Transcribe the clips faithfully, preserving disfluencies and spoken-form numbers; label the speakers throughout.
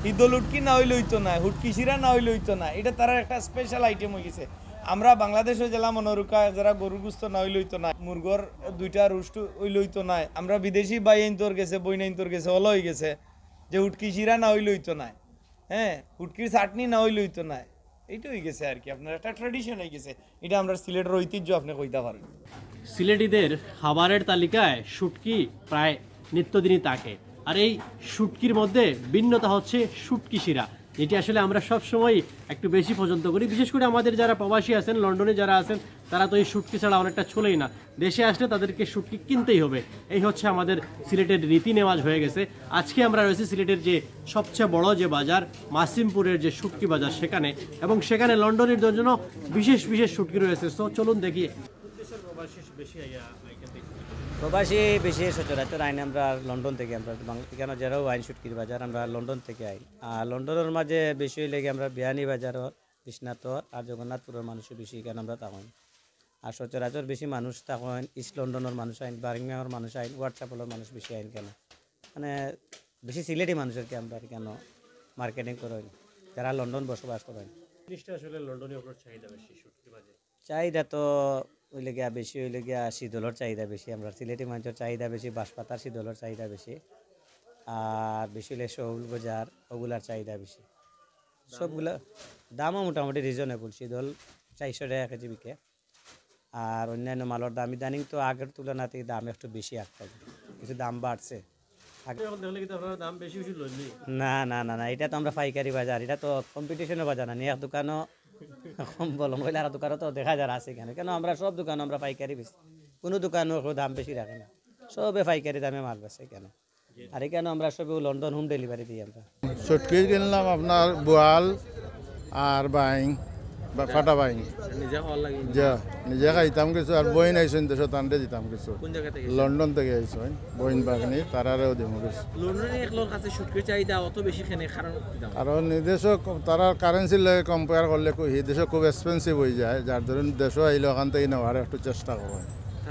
Speaker 1: হিদল হুটকি না হইলে হইতো না, হুটকি শিরা না হইলে হইতো না, এটা তার একটা স্পেশাল আইটেম হয়ে গেছে। আমরা বাংলাদেশে জেলা মনোরুকা যারা গরুর গুস্ত না হইলে হইতো না, মুরগর দুইটা রুষ্ট হইলে হইতো না, আমরা বিদেশি বাই আইনতর গেছে বই আইনতর গেছে হলো হয়ে গেছে যে হুটকি শিরা না হইলে হইতো না, হ্যাঁ হুটকির চাটনি না হইলে হইতো না, এইটা হয়ে গেছে আর কি আপনার একটা ট্র্যাডিশন হয়ে গেছে। এটা আমরা সিলেটের ঐতিহ্য আপনি কইতে পারেন।
Speaker 2: সিলেটিদের খাবারের তালিকায় শুটকি প্রায় নিত্যদিনই থাকে, আর এই শুটকির মধ্যে ভিন্নতা হচ্ছে শুটকি শিরা, যেটি আসলে আমরা সব সময় একটু বেশি পছন্দ করি। বিশেষ করে আমাদের যারা প্রবাসী আছেন, লন্ডনে যারা আছেন, তারা তো এই শুটকি ছাড়া অনেকটা চলেই না। দেশে আসলে তাদেরকে শুটকি কিনতেই হবে, এই হচ্ছে আমাদের সিলেটের রীতি নেওয়াজ হয়ে গেছে। আজকে আমরা রয়েছি সিলেটের যে সবচেয়ে বড় যে বাজার মাসিমপুরের যে শুটকি বাজার সেখানে, এবং সেখানে লন্ডনের জন্য বিশেষ বিশেষ শুটকি রয়েছে। তো চলুন দেখি।
Speaker 3: প্রবাসী বেশি সচরাচর আইন আমরা লন্ডন থেকে, আমরা কেন যারাও আইন শুটকির বাজার আমরা লন্ডন থেকে আইন। আর লন্ডনের মাঝে বেশি লেগে আমরা বিয়ানি বাজারর, বিশ্বনাথর আর জগন্নাথপুরের মানুষও বেশি কেন আমরা তখন। আর সচরাচর বেশি মানুষ তখন ইস্ট লন্ডনের মানুষ আইন, বার্মিংহামের মানুষ আইন, হোয়াটসঅ্যাপের মানুষ বেশি আইন কেন, মানে বেশি সিলেটি মানুষের কি আমরা কেন মার্কেটিং করেন যারা লন্ডন বসবাস করেন।
Speaker 2: আসলে লন্ডনে চাহিদা বেশি শুটকি বাজার,
Speaker 3: চাহিদা তো হইলে গিয়া বেশি হইলে গিয়া শীতলের চাহিদা বেশি, আমরা সিলেটি মানুষের চাহিদা বেশি, বাঁশপাতার শীতলের চাহিদা বেশি, আর বেশি হলে শৌল বাজার ওগুলার চাহিদা বেশি। সবগুলা দামও মোটামুটি রিজনেবল, শীতল চারশো টাকা কেজি বিকে, আর অন্যান্য মালের দাম ইদানিং তো আগের তুলনাতে দাম একটু বেশি আসতে, কিছু দাম বাড়ছে। না না না না এটা তো আমরা পাইকারি বাজার, এটা তো কম্পিটিশনের বাজার না, এক দোকানও কম বলম হইলে আর দোকানও তো দেখা যায় আছে কেন, কেন আমরা সব দোকান আমরা পাইকারি বেশি, কোনো দোকানও দাম বেশি রাখে না, সবে পাইকারি দামে মাল বেছে কেন। আর কেন আমরা সবে লন্ডন হোম ডেলিভারি দিই। আমরা
Speaker 4: শুটকি কিনলাম আপনার বোয়াল আর বাইং বা ফাটা বাইং, যা নিজে খাইতাম কিছু, আর বইন আইসেন দেশত আনতে দিতাম কিছু, লন্ডন থেকে আইসেন বইন বাগনি তারারেও দিব কিছু। কারণ দেশ তারা কারেন্সির লাগে কম্পেয়ার করলে এই দেশ খুব এক্সপেন্সিভ হয়ে যায়, যার ধরুন দেশও আইলে ওখান থেকে নেওয়ার একটু চেষ্টা করবেন।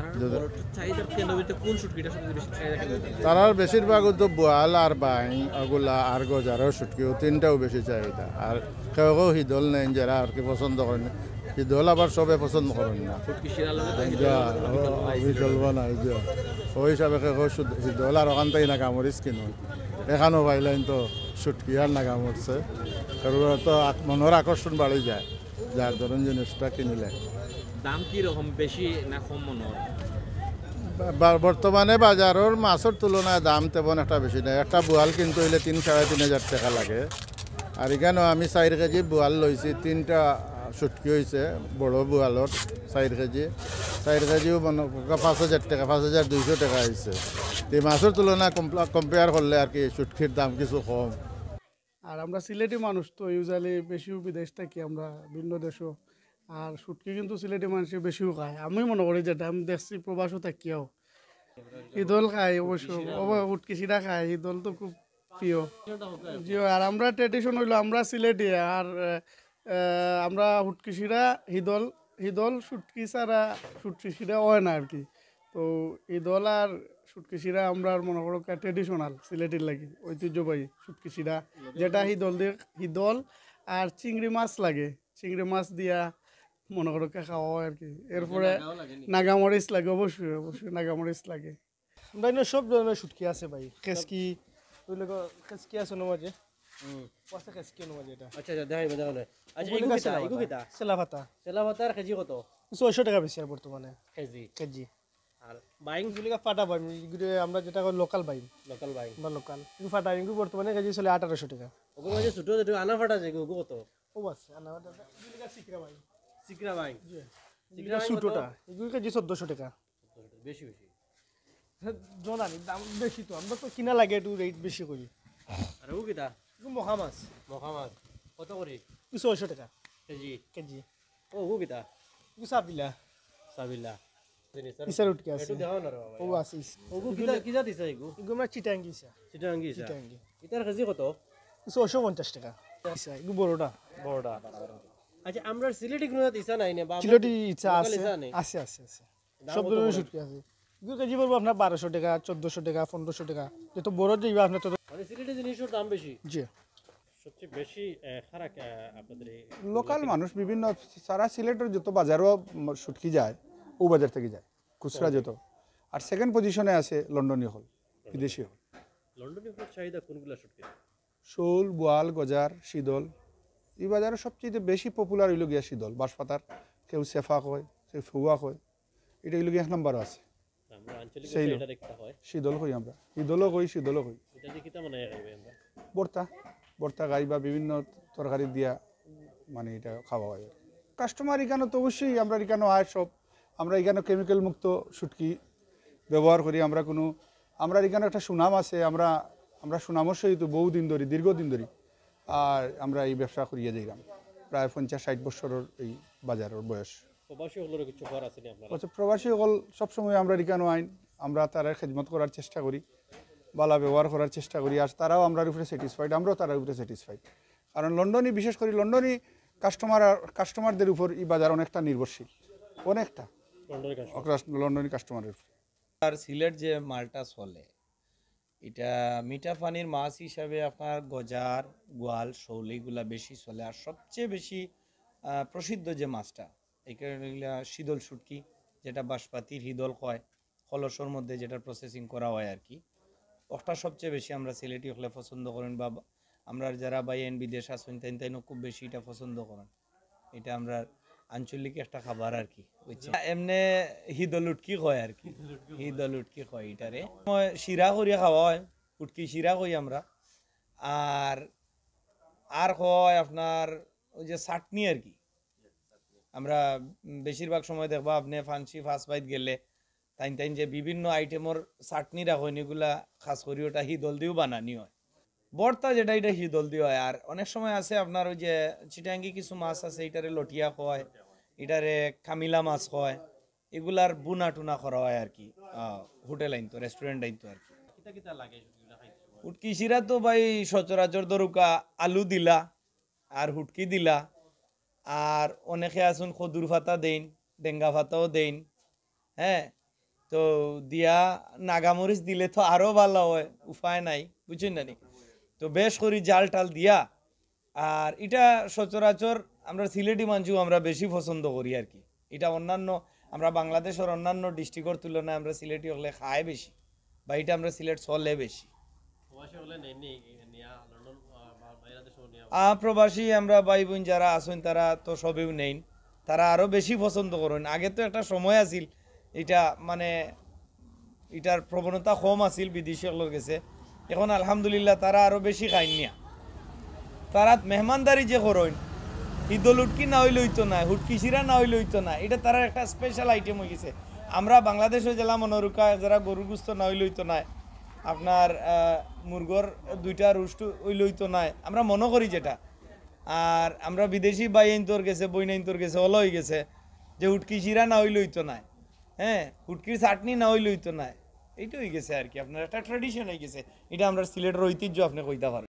Speaker 4: তারার বেশিরভাগ তো বোয়াল আর বাইং ওগুলা আর গজারও শুটকিও তিনটাও বেশি চাহিদা, আর কেউ কেউ হিদল নেন যারা আর কি পছন্দ করেন, হিদল আবার সবে পছন্দ করেন না, হিদল বানাই যা ওই হিসাবে কেউ হিদল আর ওখান থেকে নাগামরিচ কিনুন, এখানেও পাইলেন তো শুটকি আর নাগামরছে, তো মনের আকর্ষণ বাড়ি যায়, যার ধরুন জিনিসটা কিনিলে।
Speaker 2: দাম কি রকম বেশি না কম মনোর?
Speaker 4: বর্তমানে বাজারের মাছের তুলনায় দাম তেমন একটা বেশি নেই। একটা বোয়াল কিনতে হইলে তিন সাড়ে তিন হাজার টাকা লাগে, আর এখানেও আমি চার কেজি বোয়াল লইছি, তিনটা শুটকি হয়েছে বড় বোয়ালর চার কেজি, চার কেজিও পাঁচ হাজার টাকা, পাঁচ হাজার দুইশো টাকা হয়েছে। এই মাছের তুলনায় কম্পেয়ার করলে আর কি শুটকির দাম কিছু কম।
Speaker 5: আর আমরা সিলেটি মানুষ তো ইউজুয়ালি বেশিও বিদেশ থাকি, আমরা ভিন্ন দেশও, আর শুটকি কিন্তু সিলেটি মানুষের বেশিও খায়। আমি মনে করি যেটা আমি দেখছি প্রবাসও থাকিও ঈদল খাই, অবশ্য উটকি সিরা খাই, ঈদল তো খুব প্রিয়। জি, আর আমরা ট্রেডিশন হইলো আমরা সিলেটি, আর আমরা উটকি সিরা হিদল হিদল শুটকি ছাড়া শুটকি সিরা হয় না আর কি। তো ঈদল আর শুটকি সিরা আমরা মনে করো ট্রেডিশনাল সিলেটির লাগে ঐতিহ্যবাহী শুটকি সিরা, যেটা হিদল দিয়ে হিদল আর চিংড়ি মাছ লাগে, চিংড়ি মাছ দিয়া মনে করো খাওয়া হয় আর কি। এরপরে নাগামরিচ লাগে, অবশ্যই অবশ্যই নাগামরিচ লাগে।
Speaker 6: ভাই সব ধরনের শুটকি আছে ভাই, খেসকি খেসকি আছে না মাঝে, আচ্ছা খেসকি না মাঝে এটা।
Speaker 2: আচ্ছা আচ্ছা দেখাইবে দেখালে। আচ্ছা এগু কিটা এগু কিটা
Speaker 6: সেলা ভাতা,
Speaker 2: সেলা ভাতার কেজি কত?
Speaker 6: ছয়শো টাকা বেশি আর বর্তমানে
Speaker 2: কেজি
Speaker 6: কেজি।
Speaker 2: আর বাইং
Speaker 6: গুলিকা ফাটা বাইম এগুলো আমরা যেটা কই লোকাল বাইম,
Speaker 2: লোকাল বাইং
Speaker 6: বা লোকাল এগু ফাটা এগু বর্তমানে কেজি চলে আঠারোশো টাকা।
Speaker 2: ওগুলো মাঝে ছোট ছোট আনা ফাটা যে এগু কত?
Speaker 6: ও আছে আনা ফাটা গুলিকা সিকরা বাইম,
Speaker 2: সিকরা বাইং
Speaker 6: জি সিকরা ছোটটা এগু কেজি চোদ্দশো টাকা।
Speaker 2: বেশি বেশি
Speaker 6: জানি দাম বেশি, তো আমরা তো কিনা লাগে একটু রেট বেশি করি।
Speaker 2: আর ও কিটা
Speaker 6: এগু মহা মাছ,
Speaker 2: মহা মাছ কত করে?
Speaker 6: ছয়শো টাকা
Speaker 2: কেজি
Speaker 6: কেজি।
Speaker 2: ও ও কিটা
Speaker 6: এগু সাবিলা
Speaker 2: সাবিলা
Speaker 6: ইসার উঠকে আছে,
Speaker 2: একটু দেখাও না রে
Speaker 6: ও আছে
Speaker 2: ওগু কিটা কিটা দিছে এগু?
Speaker 6: এগু আমরা চিটাঙ্গি ইসা
Speaker 2: চিটাঙ্গি ইসা
Speaker 6: চিটাঙ্গি।
Speaker 2: এটার কেজি কত?
Speaker 6: ছয়শো পঞ্চাশ টাকা ইসা এগু বড়টা
Speaker 2: বড়টা। আচ্ছা আমরা সিলেটি কোনো ইসা নাই না?
Speaker 6: সিলেটি ইসা আছে আছে আছে আছে সব ধরনের শুটকি আছে। এগুলো কেজি পড়বো আপনার বারোশো টাকা, চোদ্দশো টাকা, পনেরোশো টাকা, যেহেতু বড় যাইবা আপনার তো।
Speaker 2: মানে সিলেটি জিনিসের দাম বেশি।
Speaker 6: জি
Speaker 2: সবচেয়ে বেশি খারাপ আপনাদের এই
Speaker 7: লোকাল মানুষ বিভিন্ন সারা সিলেটের যত বাজারও শুটকি যায় ও বাজার থেকে যায় খুচরা যত। আর সেকেন্ড পজিশনে আছে লন্ডনী হল, বিদেশি হল।
Speaker 2: লন্ডনী হল চাহিদা কোনগুলা শুটকি?
Speaker 7: শোল, বোয়াল, গজার, শীতল। এই বাজারে সবচেয়ে বেশি পপুলার হইল গিয়া শীতল, বাঁশপাতার, কেউ সেফা কয়, কেউ ফুয়া কয়, এটা হইল গিয়া এক নম্বর আছে।
Speaker 2: আমরা আঞ্চলিক
Speaker 7: সেই
Speaker 2: এটা দেখতে হয়
Speaker 7: শীতল কই আমরা, ঈদলও কই, শীতলও কই।
Speaker 2: এটা দিয়ে কিতা মানে খাইবে আমরা?
Speaker 7: বর্তা বর্তা গাই বা বিভিন্ন তরকারি দিয়া মানে এটা খাওয়া হয়। কাস্টমার এখানে তো অবশ্যই আমরা এখানে হয় সব, আমরা এখানে কেমিক্যাল মুক্ত শুটকি ব্যবহার করি। আমরা কোনো আমরা এখানে একটা সুনাম আছে, আমরা আমরা সুনামের সহিত বহুদিন ধরি, দীর্ঘদিন ধরি আর আমরা এই ব্যবসা করিয়া যাইলাম প্রায় পঞ্চাশ ষাট বছরের এই বাজারের বয়স।
Speaker 2: প্রবাসী হলের কিছু ঘর আছে নি আপনারা?
Speaker 7: আচ্ছা, প্রবাসী হল সবসময় আমরা এখানে আইন আমরা তারা খেদমত করার চেষ্টা করি, বালা ব্যবহার করার চেষ্টা করি, আর তারাও আমরার উপরে স্যাটিসফাইড, আমরাও তার উপরে স্যাটিসফাইড। কারণ লন্ডনী বিশেষ করে লন্ডনী কাস্টমার কাস্টমারদের উপর এই বাজার অনেকটা নির্ভরশীল, অনেকটা
Speaker 2: লন্ডনের কাছে
Speaker 7: লন্ডনী কাস্টমারের উপর।
Speaker 1: আর সিলেট যে মালটা চলে এটা মিঠা পানির মাছ হিসাবে আপনার গজার, গোয়াল, শোল এগুলা বেশি চলে। আর সবচেয়ে বেশি আহ, প্রসিদ্ধ যে মাছটা এগুলা শীতল শুটকি, যেটা বাঁশপাতির হিদল কয়, কলসর মধ্যে যেটা প্রসেসিং করা হয় আর কি, ওটা সবচেয়ে বেশি আমরা সিলেটি হলে পছন্দ করেন, বা আমরা যারা বাইন বিদেশ আসেন তাই তাই খুব বেশি এটা পছন্দ করেন। এটা আমরা আঞ্চলিক একটা খাবার আর কি, বুঝছেন? এমনি হিদল উটকি কয় আর কি, হিদল উটকি কয় এটারে। শিরা করিয়া খাওয়া হয়, উটকি শিরা কই আমরা। আর আর হয় আপনার ওই যে চাটনি আর কি, আমরা বেশিরভাগ সময় দেখবা আপনি ফান্সি ফার্স্ট বাইট গেলে তাইন তাইন যে বিভিন্ন আইটেমর চাটনি রাখেন, এগুলা খাস করি ওটা হিদল দিয়েও বানানি হয়। বর্তা যেটা এটা হিদল দিয়ে হয়। আর অনেক সময় আছে আপনার ওই যে চিটাঙ্গি কিছু মাছ আছে, এটারে লটিয়া কয়, এটারে কামিলা মাছ কয়, এগুলার বুনা টুনা করা হয় আর কি হোটেল আইন তো, রেস্টুরেন্ট আইন তো আর কি।
Speaker 2: কিতা কিতা লাগে শুটকিটা খাইতে?
Speaker 1: হুটকি শিরা তো ভাই সচরাচর দরুকা আলু দিলা আর হুটকি দিলা, আর অনেকে আসুন খদুর ফাতা দেন, ডেঙ্গা ফাতাও দেন, হ্যাঁ। তো দিয়া নাগামরিচ দিলে তো আরো ভালো হয়, উপায় নাই, বুঝছেন না নি? তো বেশ করি জাল টাল দিয়া। আর এটা সচরাচর আমরা সিলেটি মাঞ্চু আমরা বেশি পছন্দ করি আর কি। এটা অন্যান্য আমরা বাংলাদেশের অন্যান্য ডিস্ট্রিক্টর তুলনায় আমরা সিলেটি হলে খায় বেশি, বা এটা আমরা সিলেট চলে বেশি।
Speaker 2: প্রবাসী হলে নেননি নিয়া লন্ডন বা বাইরে দেশও নিয়া?
Speaker 1: আ প্রবাসী আমরা ভাই বোন যারা আছেন তারা তো সবেও নেই, তারা আরো বেশি পছন্দ করেন। আগে তো একটা সময় আছিল এটা মানে এটার প্রবণতা কম আছিল বিদেশি লোক গেছে, এখন আলহামদুলিল্লাহ তারা আরো বেশি খাইন নিয়া। তারা মেহমানদারি যে করেন, ঈদল উটকি না হইলে হইতো না, হুটকি শিরা না হইলে হইতো না, এটা তারা একটা স্পেশাল আইটেম হয়ে গেছে। আমরা বাংলাদেশে জেলা মনোরুকা যারা গরুর গুস্ত না হইলে হইতো না, আপনার মুরগর দুইটা রুষ্ট হইলে হইতো না, আমরা মনে করি যেটা। আর আমরা বিদেশি বাই তোর গেছে, বইনাইন তোর গেছে, হলো হয়ে গেছে যে হুটকি শিরা না হইলে হইতো না, হ্যাঁ, হুটকির চাটনি না হইলে হইতো না, এইটা হয়ে গেছে আর কি। আপনার একটা ট্র্যাডিশন হয়ে গেছে, এটা আমরা সিলেটের ঐতিহ্য আপনি কইতে পারেন।